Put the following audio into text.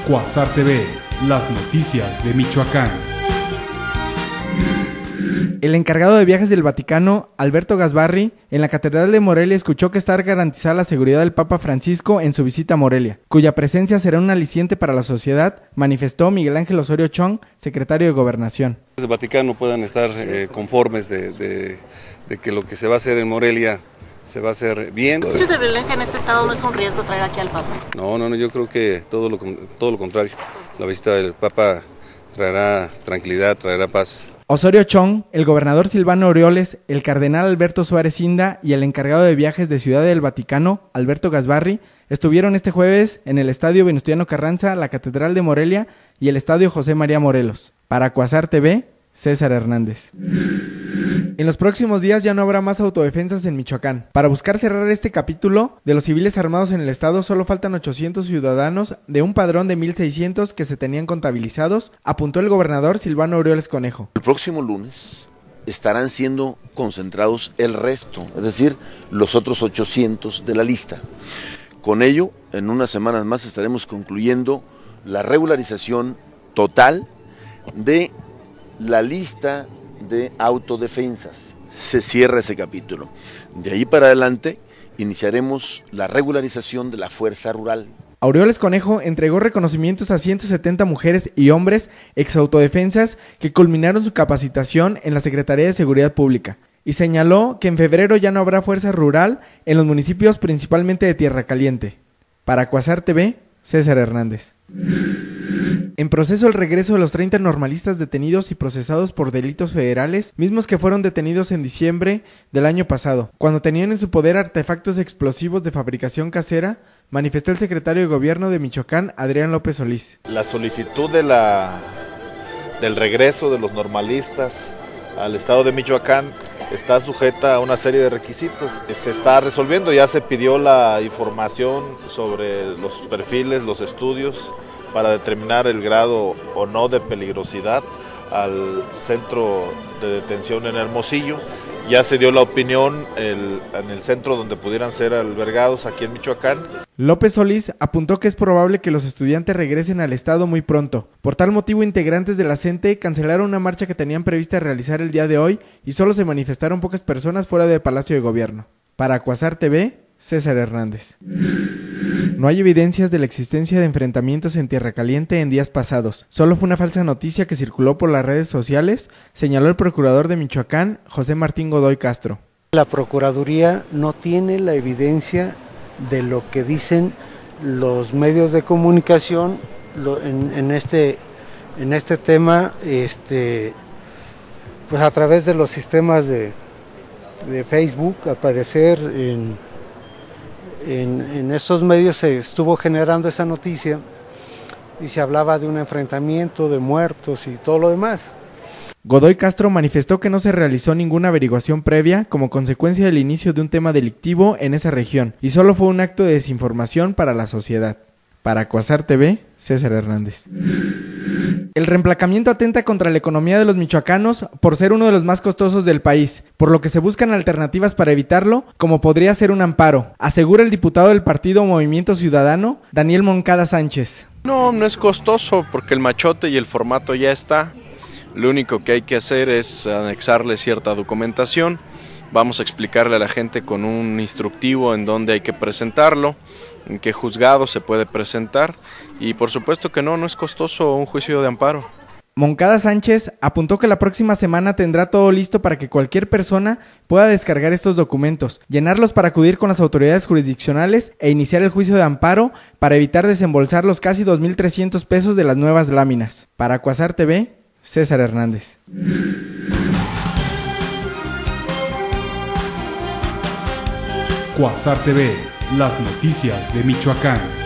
Cuasar TV, las noticias de Michoacán. El encargado de viajes del Vaticano, Alberto Gasbarri, en la Catedral de Morelia escuchó que está garantizada la seguridad del Papa Francisco en su visita a Morelia, cuya presencia será un aliciente para la sociedad, manifestó Miguel Ángel Osorio Chong, secretario de Gobernación. El Vaticano puedan estar conformes de que lo que se va a hacer en Morelia se va a hacer bien. ¿Los hechos de violencia en este estado no es un riesgo traer aquí al Papa? No, yo creo que todo lo contrario. La visita del Papa traerá tranquilidad, traerá paz. Osorio Chong, el gobernador Silvano Aureoles, el cardenal Alberto Suárez Inda y el encargado de viajes de Ciudad del Vaticano, Alberto Gasbarri, estuvieron este jueves en el Estadio Venustiano Carranza, la Catedral de Morelia y el Estadio José María Morelos. Para Cuasar TV, César Hernández. En los próximos días ya no habrá más autodefensas en Michoacán. Para buscar cerrar este capítulo de los civiles armados en el estado, solo faltan 800 ciudadanos de un padrón de 1,600 que se tenían contabilizados, apuntó el gobernador Silvano Aureoles Conejo. El próximo lunes estarán siendo concentrados el resto, es decir, los otros 800 de la lista. Con ello, en unas semanas más estaremos concluyendo la regularización total de la lista de autodefensas. Se cierra ese capítulo. De ahí para adelante iniciaremos la regularización de la fuerza rural. Aureoles Conejo entregó reconocimientos a 170 mujeres y hombres exautodefensas que culminaron su capacitación en la Secretaría de Seguridad Pública y señaló que en febrero ya no habrá fuerza rural en los municipios principalmente de Tierra Caliente. Para Cuasar TV, César Hernández. En proceso el regreso de los 30 normalistas detenidos y procesados por delitos federales, mismos que fueron detenidos en diciembre del año pasado, cuando tenían en su poder artefactos explosivos de fabricación casera, manifestó el secretario de Gobierno de Michoacán, Adrián López Solís. La solicitud del regreso de los normalistas al estado de Michoacán está sujeta a una serie de requisitos. Se está resolviendo, ya se pidió la información sobre los perfiles, los estudios, para determinar el grado o no de peligrosidad al centro de detención en Hermosillo. Ya se dio la opinión en el centro donde pudieran ser albergados aquí en Michoacán. López Solís apuntó que es probable que los estudiantes regresen al estado muy pronto. Por tal motivo, integrantes de la CENTE cancelaron una marcha que tenían prevista realizar el día de hoy y solo se manifestaron pocas personas fuera del Palacio de Gobierno. Para Cuasar TV, César Hernández. No hay evidencias de la existencia de enfrentamientos en Tierra Caliente en días pasados. Solo fue una falsa noticia que circuló por las redes sociales, señaló el procurador de Michoacán, José Martín Godoy Castro. La Procuraduría no tiene la evidencia de lo que dicen los medios de comunicación en este tema, pues a través de los sistemas de Facebook, al parecer en estos medios se estuvo generando esa noticia y se hablaba de un enfrentamiento, de muertos y todo lo demás. Godoy Castro manifestó que no se realizó ninguna averiguación previa como consecuencia del inicio de un tema delictivo en esa región y solo fue un acto de desinformación para la sociedad. Para Cuasar TV, César Hernández. El reemplacamiento atenta contra la economía de los michoacanos por ser uno de los más costosos del país, por lo que se buscan alternativas para evitarlo, como podría ser un amparo, asegura el diputado del partido Movimiento Ciudadano, Daniel Moncada Sánchez. No es costoso porque el machote y el formato ya está. Lo único que hay que hacer es anexarle cierta documentación. Vamos a explicarle a la gente con un instructivo en dónde hay que presentarlo, en qué juzgado se puede presentar y por supuesto que no es costoso un juicio de amparo. Moncada Sánchez apuntó que la próxima semana tendrá todo listo para que cualquier persona pueda descargar estos documentos, llenarlos para acudir con las autoridades jurisdiccionales e iniciar el juicio de amparo para evitar desembolsar los casi 2,300 pesos de las nuevas láminas. Para Cuasar TV, César Hernández. Cuasar TV, las noticias de Michoacán.